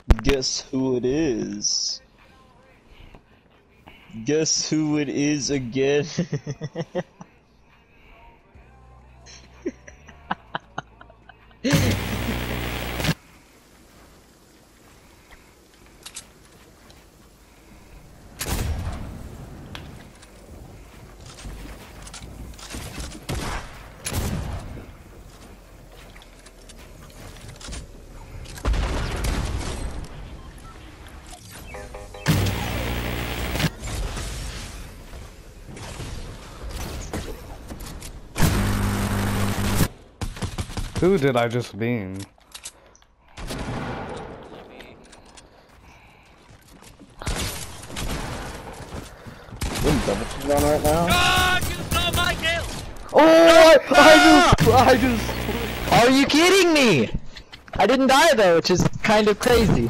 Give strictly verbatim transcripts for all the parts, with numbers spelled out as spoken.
Guess who it is? Guess who it is again? Who did I just beam? On right now? God, you stole my kill! Oh, I, I just, I just. Are you kidding me? I didn't die though, which is kind of crazy.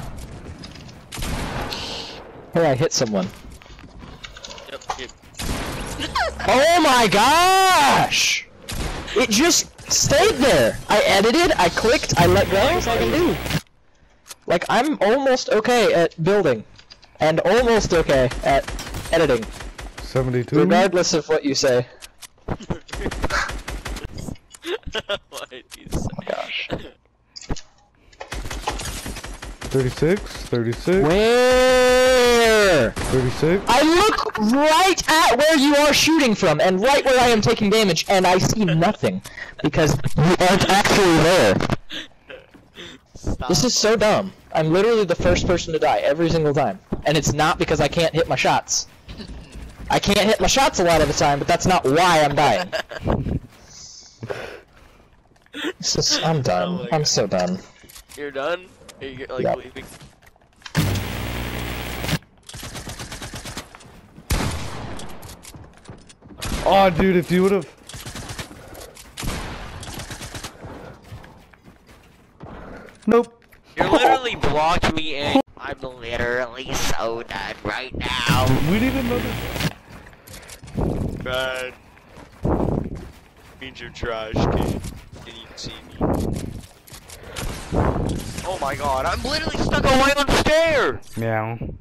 Hey, I hit someone. Yep, yep. Oh my gosh! It just stayed there. I edited, I clicked, I let go. That's all I can do. Like, I'm almost okay at building, and almost okay at editing. seventy-two. Regardless of what you say. What is Oh my gosh. thirty-six, thirty-six, Where? thirty-six. I look right at where you are shooting from, and right where I am taking damage, and I see nothing. Because you aren't actually there. Stop. This is so dumb. I'm literally the first person to die every single time. And it's not because I can't hit my shots. I can't hit my shots a lot of the time, but that's not why I'm dying. This is, I'm done. Oh I'm so done. You're done? Are you like Yeah. leaving? Oh, dude, if you would have. Nope. You're literally blocking me in. I'm literally so done right now. We didn't even know this. Bad. Means you're trash, kid. Didn't even see me. Oh my god, I'm literally stuck on my own stair! Meow.